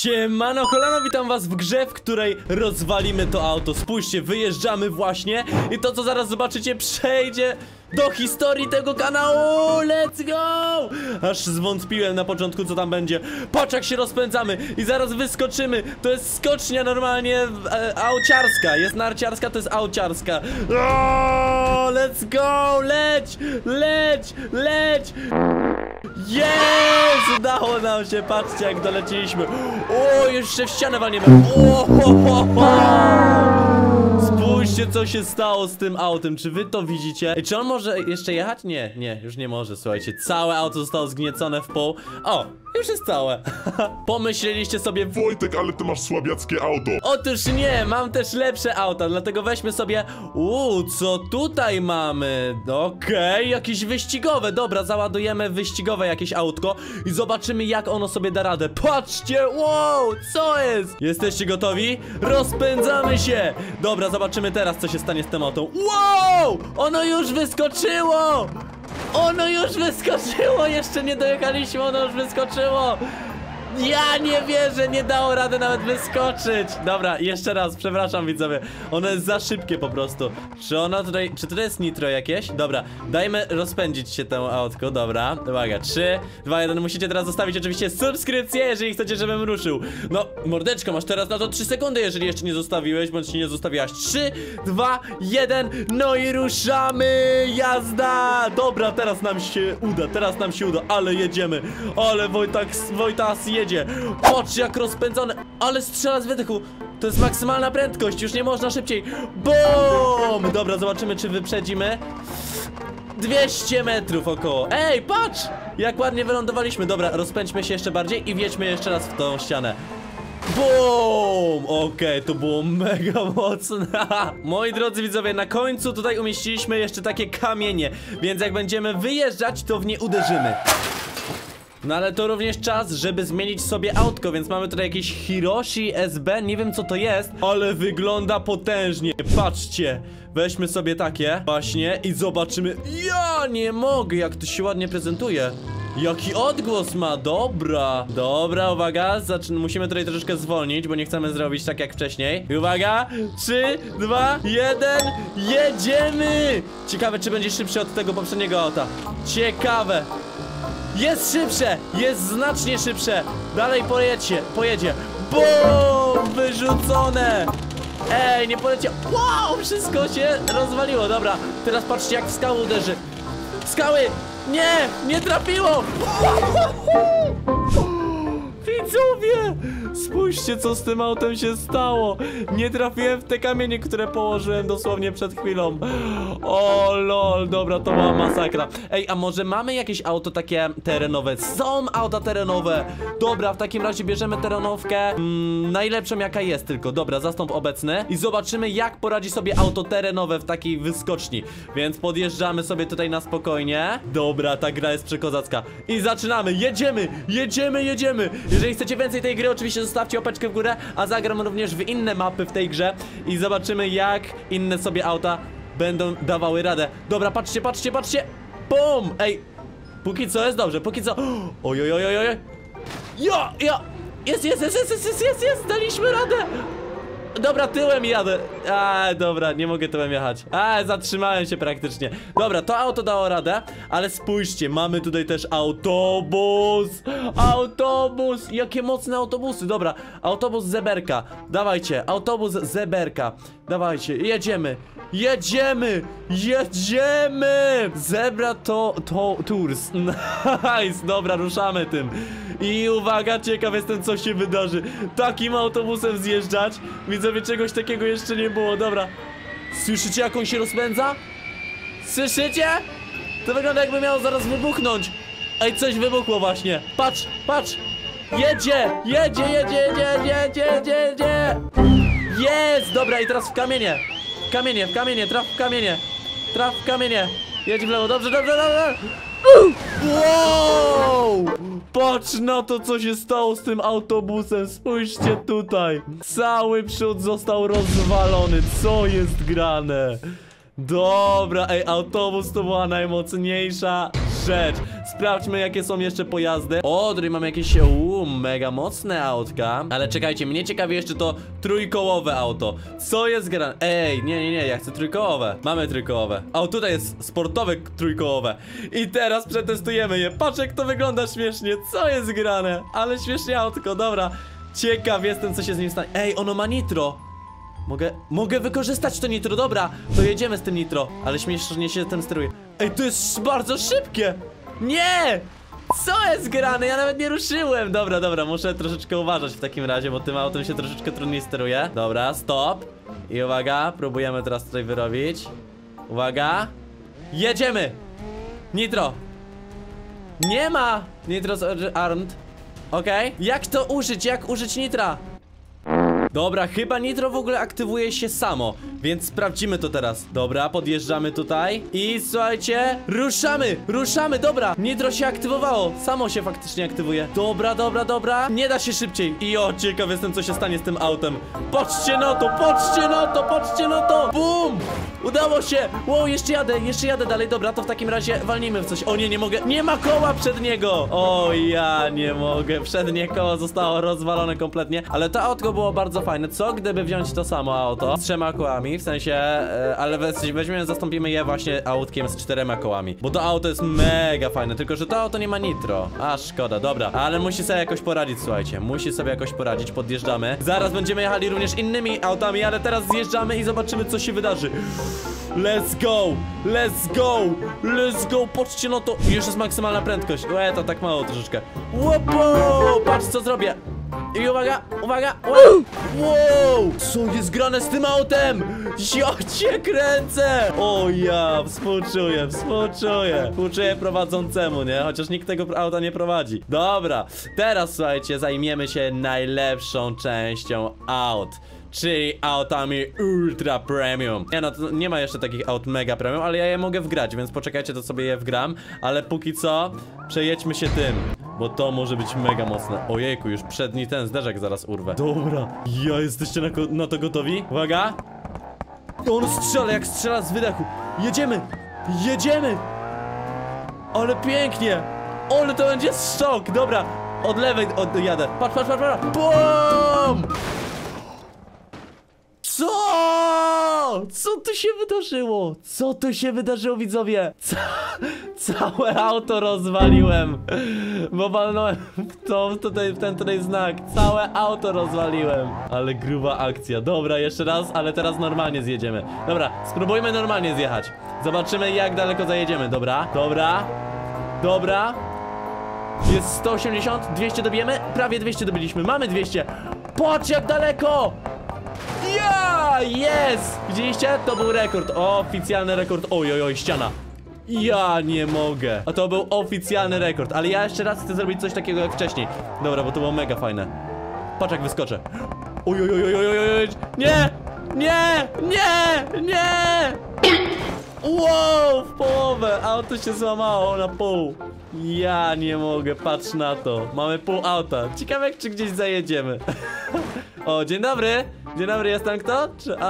Siemano kolano, witam was w grze, w której rozwalimy to auto. Spójrzcie, wyjeżdżamy właśnie i to co zaraz zobaczycie przejdzie do historii tego kanału. Let's go! Aż zwątpiłem na początku co tam będzie. Patrz jak się rozpędzamy i zaraz wyskoczymy. To jest skocznia normalnie auciarska. Jest narciarska, to jest auciarska. Let's go! Leć! Leć! Leć! Jest! Udało nam się, patrzcie jak doleciliśmy. O, jeszcze w ścianę walniemy. Spójrzcie co się stało z tym autem, czy wy to widzicie? Ej, czy on może jeszcze jechać? Nie, nie, już nie może, słuchajcie. Całe auto zostało zgniecone w pół. O, już jest całe. Pomyśleliście sobie: Wojtek, ale ty masz słabiackie auto. Otóż nie, mam też lepsze auta, dlatego weźmy sobie... co tutaj mamy? Okej, jakieś wyścigowe. Dobra, załadujemy wyścigowe jakieś autko i zobaczymy jak ono sobie da radę. Patrzcie, wow, co jest? Jesteście gotowi? Rozpędzamy się. Dobra, zobaczymy teraz co się stanie z tym autem. Wow, ono już wyskoczyło. Ono już wyskoczyło, jeszcze nie dojechaliśmy, ono już wyskoczyło. Ja nie wierzę, nie dało rady nawet wyskoczyć. Dobra, jeszcze raz, przepraszam widzowie. Ono jest za szybkie po prostu. Czy ono tutaj, czy to jest nitro jakieś? Dobra, dajmy rozpędzić się temu autku, dobra. Uwaga, 3, 2, 1, musicie teraz zostawić oczywiście subskrypcję, jeżeli chcecie, żebym ruszył. No, mordeczko, masz teraz na to 3 sekundy, jeżeli jeszcze nie zostawiłeś, bądź nie zostawiłaś. 3, 2, 1, no i ruszamy. Jazda. Dobra, teraz nam się uda, ale jedziemy. Ale Wojtas jedzie. Patrz jak rozpędzone, ale strzela z wydechu. To jest maksymalna prędkość, już nie można szybciej. BOOM! Dobra, zobaczymy czy wyprzedzimy. 200 metrów około. Ej, patrz! Jak ładnie wylądowaliśmy. Dobra, rozpędźmy się jeszcze bardziej i wjedźmy jeszcze raz w tą ścianę. BOOM! Okej, to było mega mocne. Moi drodzy widzowie, na końcu tutaj umieściliśmy jeszcze takie kamienie, więc jak będziemy wyjeżdżać, to w nie uderzymy. No ale to również czas, żeby zmienić sobie autko, więc mamy tutaj jakieś Hiroshi SB, nie wiem co to jest, ale wygląda potężnie. Patrzcie, weźmy sobie takie właśnie i zobaczymy. Ja nie mogę, jak to się ładnie prezentuje. Jaki odgłos ma, dobra. Dobra, uwaga, musimy tutaj troszeczkę zwolnić, bo nie chcemy zrobić tak jak wcześniej. I uwaga, 3, 2, 1, jedziemy. Ciekawe czy będzie szybszy od tego poprzedniego auta. Ciekawe. Jest szybsze! Jest znacznie szybsze! Dalej pojedzie! BOOM! Wyrzucone! Ej, nie poleciał! Wow! Wszystko się rozwaliło, dobra. Teraz patrzcie jak w skałę uderzy. Skały! Nie! Nie trafiło! Widzowie! Spójrzcie co z tym autem się stało. Nie trafiłem w te kamienie, które położyłem dosłownie przed chwilą. O lol, dobra, to była masakra. Ej, a może mamy jakieś auto takie terenowe? Są auta terenowe. Dobra, w takim razie bierzemy terenówkę najlepszą jaka jest tylko. Dobra, zastąp obecny i zobaczymy jak poradzi sobie auto terenowe w takiej wyskoczni. Więc podjeżdżamy sobie tutaj na spokojnie. Dobra, ta gra jest przekozacka. I zaczynamy, jedziemy. Jeżeli chcecie więcej tej gry, oczywiście zostawcie łapeczkę w górę, a zagram również w inne mapy w tej grze i zobaczymy jak inne sobie auta będą dawały radę. Dobra, patrzcie. BOOM! Ej, póki co jest dobrze, Oj. Jest, daliśmy radę. Dobra, tyłem jadę. Dobra, nie mogę tyłem jechać. Zatrzymałem się praktycznie. Dobra, to auto dało radę, ale spójrzcie, mamy tutaj też autobus. Jakie mocne autobusy. Dobra, autobus Zeberka. Dawajcie, autobus Zeberka. Dawajcie, jedziemy. Zebra to Tours. Nice, dobra, ruszamy tym. I uwaga, ciekaw jestem co się wydarzy. Takim autobusem zjeżdżać. Widzowie, czegoś takiego jeszcze nie było, dobra. Słyszycie jak on się rozpędza? Słyszycie? To wygląda jakby miało zaraz wybuchnąć. Ej, coś wybuchło właśnie. Patrz. Jedzie. Jest, dobra i teraz w kamienie. Traf w kamienie. Jedź w lewo, dobrze. Wow! Patrz na to co się stało z tym autobusem. Spójrzcie tutaj. Cały przód został rozwalony. Co jest grane? Dobra, ej, autobus to była najmocniejsza rzecz. Sprawdźmy, jakie są jeszcze pojazdy. O, tutaj mamy jakieś, mega mocne autka. Ale czekajcie, mnie ciekawi jeszcze to trójkołowe auto. Co jest grane? Ej, nie, ja chcę trójkołowe. Mamy trójkołowe. O, tutaj jest sportowe trójkołowe. I teraz przetestujemy je. Patrz, jak to wygląda śmiesznie. Co jest grane? Ale śmiesznie autko, dobra. Ciekaw jestem, co się z nim stanie. Ej, ono ma nitro. Mogę wykorzystać to nitro, dobra. To jedziemy z tym nitro. Ale śmiesznie się tym steruje. Ej, to jest bardzo szybkie. Nie! Co jest grane? Ja nawet nie ruszyłem. Dobra, muszę troszeczkę uważać w takim razie, bo tym autem się troszeczkę trudniej steruje. Dobra, stop. I uwaga, próbujemy teraz tutaj wyrobić. Uwaga. Jedziemy! Nitro. Nie ma! Nitro armed. Okej. Jak to użyć? Jak użyć nitra? Dobra, chyba nitro w ogóle aktywuje się samo, więc sprawdzimy to teraz. Dobra, podjeżdżamy tutaj i słuchajcie, ruszamy, dobra. Nitro się aktywowało, samo się faktycznie aktywuje. Dobra, nie da się szybciej. I o, ciekaw jestem, co się stanie z tym autem. Patrzcie na to. Bum! Udało się! Wow, jeszcze jadę dalej. Dobra, to w takim razie walnijmy w coś. O nie mogę. Nie ma koła przedniego! O, ja nie mogę. Przednie koło zostało rozwalone kompletnie. Ale to autko było bardzo fajne. Co gdyby wziąć to samo auto z 3 kołami? W sensie, ale weźmiemy, zastąpimy je właśnie autkiem z 4 kołami. Bo to auto jest mega fajne, tylko że to auto nie ma nitro. A, szkoda, dobra. Ale musi sobie jakoś poradzić, słuchajcie. Podjeżdżamy. Zaraz będziemy jechali również innymi autami, ale teraz zjeżdżamy i zobaczymy, co się wydarzy. Let's go, patrzcie na to. Już jest maksymalna prędkość. To tak mało troszeczkę. Łopo, patrz co zrobię. I uwaga. Wow, co jest grane z tym autem? Ja cię kręcę. O ja, współczuję prowadzącemu, nie? Chociaż nikt tego auta nie prowadzi. Dobra, teraz słuchajcie, zajmiemy się najlepszą częścią aut, czyli autami ultra premium. Nie ma jeszcze takich aut mega premium, ale ja je mogę wgrać, więc poczekajcie, to sobie je wgram. Ale póki co, przejedźmy się tym, bo to może być mega mocne. Ojejku, już przedni ten zderzak zaraz urwę. Dobra, jesteście na to gotowi? Uwaga. On strzela, jak strzela z wydechu. Jedziemy. Ale pięknie. Ale to będzie szok. Dobra, od lewej jadę. Patrz. BOOM! Co tu się wydarzyło? Widzowie? Całe auto rozwaliłem. Bo walnąłem w ten tutaj znak. Całe auto rozwaliłem. Ale gruba akcja. Dobra, jeszcze raz, ale teraz normalnie zjedziemy. Dobra, spróbujmy normalnie zjechać. Zobaczymy, jak daleko zajedziemy. Dobra. Jest 180, 200 dobijemy? Prawie 200 dobiliśmy. Mamy 200. Patrz, jak daleko! Jest! Widzieliście? To był rekord, oficjalny rekord. Oj, ściana. Ja nie mogę. A to był oficjalny rekord, ale ja jeszcze raz chcę zrobić coś takiego jak wcześniej. Dobra, bo to było mega fajne. Patrz, jak wyskoczę. Oj. Nie! Wow, w połowę. Auto się złamało na pół. Ja nie mogę, patrz na to. Mamy pół auta. Ciekawe, czy gdzieś zajedziemy. O, dzień dobry, jest tam kto?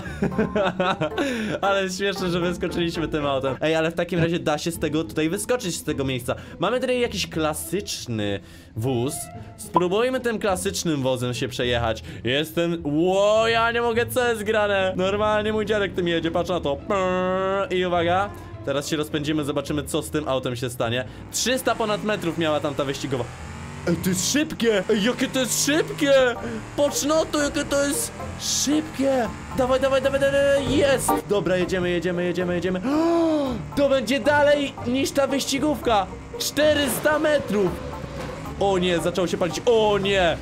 Ale śmieszne, że wyskoczyliśmy tym autem. Ej, ale w takim razie da się tutaj wyskoczyć z tego miejsca. Mamy tutaj jakiś klasyczny wóz. Spróbujmy tym klasycznym wozem się przejechać. Ja nie mogę, co jest grane. Normalnie mój dziadek tym jedzie, patrz na to. I uwaga. Teraz się rozpędzimy, zobaczymy, co z tym autem się stanie. 300 ponad metrów miała tamta wyścigowa. Ej, to jest szybkie! Ej, jakie to jest szybkie! Patrz na to, jakie to jest szybkie! Dawaj, jest! Dobra, jedziemy. To będzie dalej niż ta wyścigówka! 400 metrów! O nie, zaczęło się palić. O nie!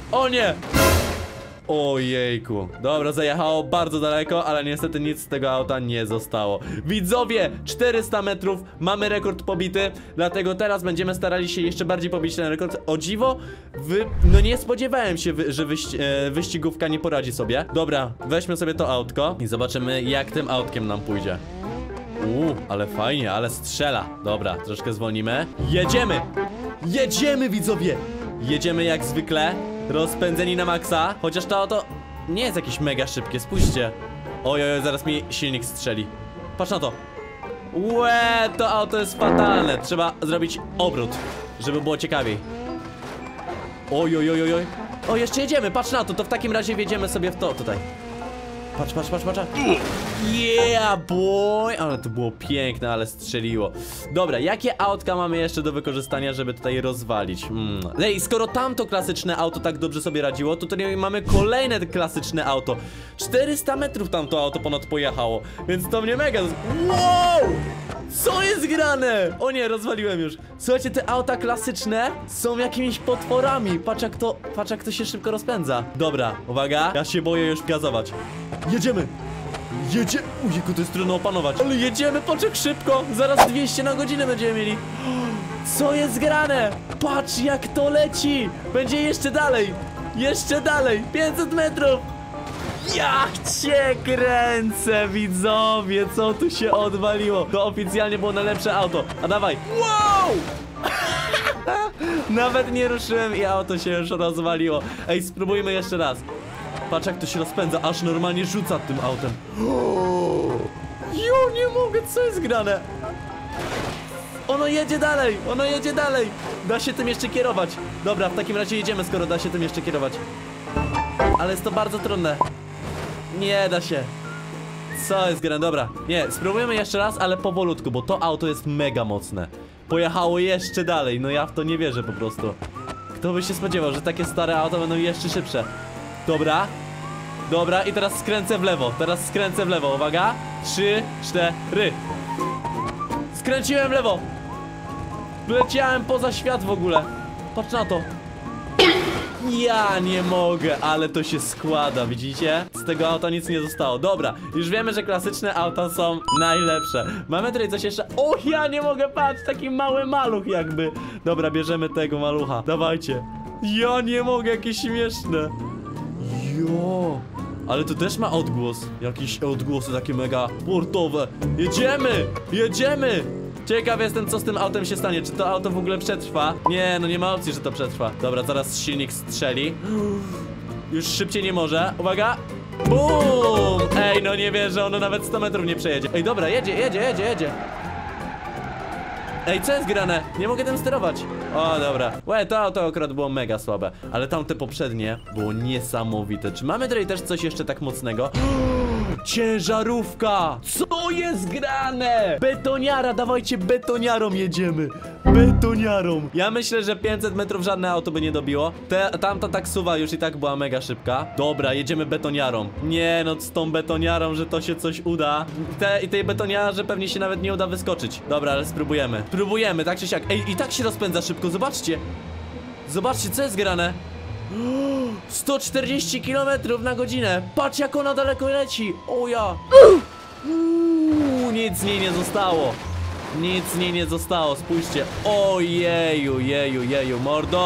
Ojejku. Dobra, zajechało bardzo daleko, ale niestety nic z tego auta nie zostało. Widzowie, 400 metrów, mamy rekord pobity, dlatego teraz będziemy starali się jeszcze bardziej pobić ten rekord. O dziwo, no nie spodziewałem się, że wyścigówka nie poradzi sobie. Dobra, weźmy sobie to autko i zobaczymy, jak tym autkiem nam pójdzie. Ale fajnie, ale strzela. Dobra, troszkę zwolnimy. Jedziemy, widzowie! Jedziemy jak zwykle, rozpędzeni na maksa. Chociaż to auto nie jest jakieś mega szybkie, spójrzcie. Oj, zaraz mi silnik strzeli. Patrz na to. Łe, to auto jest fatalne. Trzeba zrobić obrót, żeby było ciekawiej. Oj, oj, oj, oj, oj. O, jeszcze jedziemy, patrz na to, to w takim razie wjedziemy sobie w to tutaj. Patrz, patrz, patrz, patrz. Yeah, boy. Ale to było piękne, ale strzeliło. Dobra, jakie autka mamy jeszcze do wykorzystania, żeby tutaj rozwalić? Ej, skoro tamto klasyczne auto tak dobrze sobie radziło, to tutaj mamy kolejne klasyczne auto. 400 metrów tamto auto ponad pojechało, więc to mnie mega... Wow! Co jest grane? O nie, rozwaliłem już. Słuchajcie, te auta klasyczne są jakimiś potworami. Patrz jak to się szybko rozpędza. Dobra, uwaga, ja się boję już gazować. Jedziemy. Ujejku, to jest trudno opanować. Ale jedziemy, patrz jak szybko. Zaraz 200 na godzinę będziemy mieli. Co jest grane? Patrz jak to leci. Będzie jeszcze dalej. Jeszcze dalej, 500 metrów. Jak cię kręcę, widzowie, co tu się odwaliło? To oficjalnie było najlepsze auto. A dawaj. Wow! Nawet nie ruszyłem i auto się już rozwaliło. Ej, spróbujmy jeszcze raz. Patrz jak to się rozpędza, aż normalnie rzuca tym autem. Jo, nie mogę, co jest grane? Ono jedzie dalej, ono jedzie dalej. Da się tym jeszcze kierować. Dobra, w takim razie jedziemy, skoro da się tym jeszcze kierować. Ale jest to bardzo trudne. Nie da się. Co jest grane? Dobra, nie, spróbujemy jeszcze raz, ale powolutku, bo to auto jest mega mocne. Pojechało jeszcze dalej, no ja w to nie wierzę po prostu. Kto by się spodziewał, że takie stare auto będą jeszcze szybsze. Dobra. Dobra, i teraz skręcę w lewo, uwaga. 3, 4. Skręciłem w lewo. Leciałem poza świat w ogóle. Patrz na to. Ja nie mogę, ale to się składa, widzicie? Z tego auta nic nie zostało. Dobra, już wiemy, że klasyczne auta są najlepsze. Mamy tutaj coś jeszcze. O, ja nie mogę, patrz, taki mały maluch jakby. Dobra, bierzemy tego malucha. Dawajcie. Ja nie mogę, jakie śmieszne. Jo, ale to też ma odgłos. Jakieś odgłosy takie mega portowe. Jedziemy. Ciekaw jestem, co z tym autem się stanie. Czy to auto w ogóle przetrwa? Nie, no nie ma opcji, że to przetrwa. Dobra, zaraz silnik strzeli. Już szybciej nie może. Uwaga. Bum! Ej, no nie wierzę, ono nawet 100 metrów nie przejedzie. Ej, dobra, jedzie. Ej, co jest grane? Nie mogę tym sterować. O, dobra. Łe, to auto akurat było mega słabe. Ale tamte poprzednie było niesamowite. Czy mamy tutaj też coś jeszcze tak mocnego? Ciężarówka! Co jest grane? Betoniara, dawajcie betoniarą jedziemy. Betoniarą. Ja myślę, że 500 metrów żadne auto by nie dobiło. Tamta taksuwa już i tak była mega szybka. Dobra, jedziemy betoniarą. Nie no, z tą betoniarą, że to się coś uda. Tej betoniarze pewnie się nawet nie uda wyskoczyć. Dobra, ale spróbujemy. Spróbujemy, tak czy siak. Ej, i tak się rozpędza szybko, zobaczcie. Zobaczcie, co jest grane. 140 km na godzinę. Patrz jak ona daleko leci. O ja. Nic z niej nie zostało. Nic z niej nie zostało, spójrzcie. Ojeju, jeju.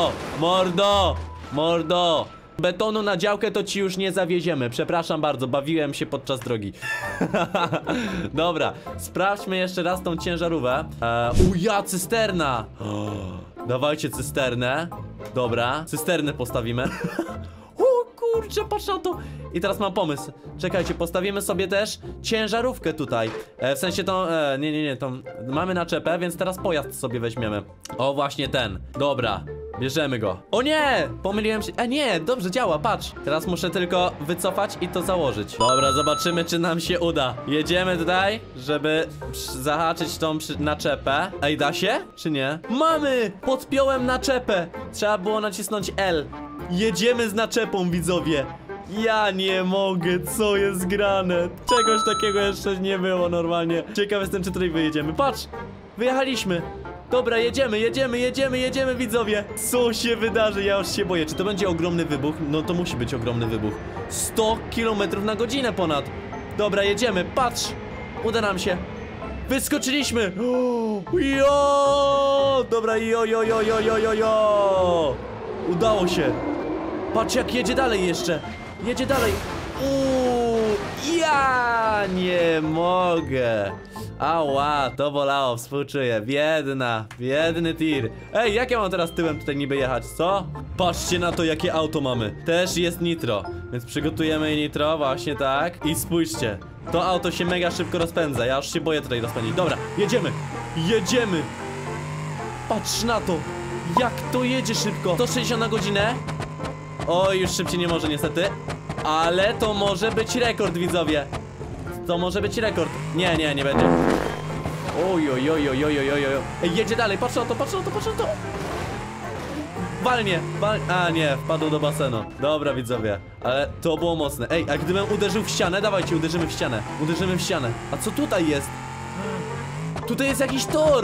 Mordo. Betonu na działkę to ci już nie zawieziemy. Przepraszam bardzo, bawiłem się podczas drogi. Dobra, sprawdźmy jeszcze raz tą ciężarówkę. Ja, cysterna. Dawajcie cysternę. Dobra, cysternę postawimy. O kurczę, patrz na to. I teraz mam pomysł. Czekajcie, postawimy sobie też ciężarówkę tutaj. W sensie tą, nie, tą mamy naczepę, więc teraz pojazd sobie weźmiemy. O, właśnie ten. Dobra, bierzemy go. O nie, pomyliłem się. Nie, dobrze działa, patrz. Teraz muszę tylko wycofać i to założyć. Dobra, zobaczymy, czy nam się uda. Jedziemy tutaj, żeby zahaczyć tą naczepę. Ej, da się? Czy nie? Mamy! Podpiąłem naczepę. Trzeba było nacisnąć L. Jedziemy z naczepą, widzowie. Ja nie mogę, co jest grane. Czegoś takiego jeszcze nie było normalnie. Ciekaw jestem, czy tutaj wyjedziemy. Patrz, wyjechaliśmy. Dobra, jedziemy, widzowie. Co się wydarzy? Ja już się boję. Czy to będzie ogromny wybuch? No to musi być ogromny wybuch. 100 km na godzinę ponad. Dobra, jedziemy, patrz. Uda nam się. Wyskoczyliśmy. Jo! Dobra, jo. Udało się. Patrz jak jedzie dalej jeszcze. Jedzie dalej. Ja nie mogę. Ała, to bolało, współczuję. Biedny tir. Ej, jak ja mam teraz tyłem tutaj niby jechać, co? Patrzcie na to, jakie auto mamy. Też jest nitro, więc przygotujemy nitro, właśnie tak. I spójrzcie. To auto się mega szybko rozpędza, ja już się boję tutaj rozpędzić. Dobra, jedziemy, jedziemy. Patrz na to, jak to jedzie szybko. 160 na godzinę. Oj, już szybciej nie może niestety. Ale to może być rekord, widzowie. To może być rekord. Nie, nie będzie. Oj, oj, oj, oj, oj, oj, oj. Ej, jedzie dalej, patrz na to, patrz na to, patrz na to. Walnie, a nie, wpadł do basenu. Dobra, widzowie, ale to było mocne. Ej, a gdybym uderzył w ścianę, dawajcie, uderzymy w ścianę. Uderzymy w ścianę. A co tutaj jest? Tutaj jest jakiś tor.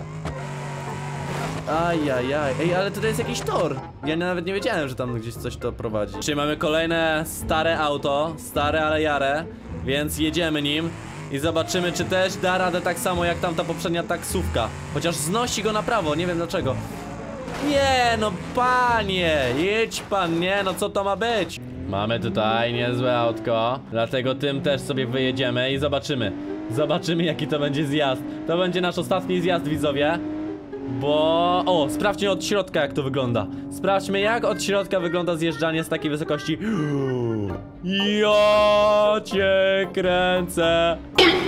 Ajajaj, ej, ale tutaj jest jakiś tor. Ja nawet nie wiedziałem, że tam gdzieś coś to prowadzi. Czyli mamy kolejne stare auto, stare ale jare, więc jedziemy nim i zobaczymy, czy też da radę tak samo jak tamta poprzednia taksówka. Chociaż znosi go na prawo, nie wiem dlaczego. Nie, no panie, jedź pan, nie, no co to ma być? Mamy tutaj niezłe autko, dlatego tym też sobie wyjedziemy i zobaczymy. Zobaczymy, jaki to będzie zjazd. To będzie nasz ostatni zjazd, widzowie. Bo... O, sprawdźmy od środka, jak to wygląda. Sprawdźmy, jak od środka wygląda zjeżdżanie z takiej wysokości. Ja cię kręcę.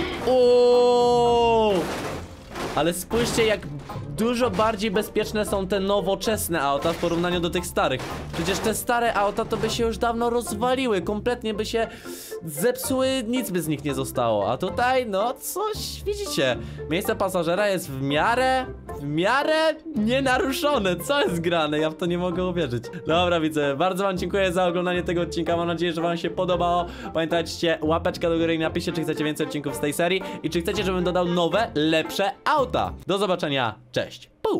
O! Ale spójrzcie, jak dużo bardziej bezpieczne są te nowoczesne auta w porównaniu do tych starych. Przecież te stare auta to by się już dawno rozwaliły, kompletnie by się zepsuły, nic by z nich nie zostało. A tutaj, no coś, widzicie, miejsce pasażera jest w miarę nienaruszone. Co jest grane? Ja w to nie mogę uwierzyć. Dobra, widzę, bardzo wam dziękuję za oglądanie tego odcinka. Mam nadzieję, że wam się podobało. Pamiętajcie, łapeczka do góry i napiszcie, czy chcecie więcej odcinków z tej serii i czy chcecie, żebym dodał nowe, lepsze auta. Do zobaczenia, cześć.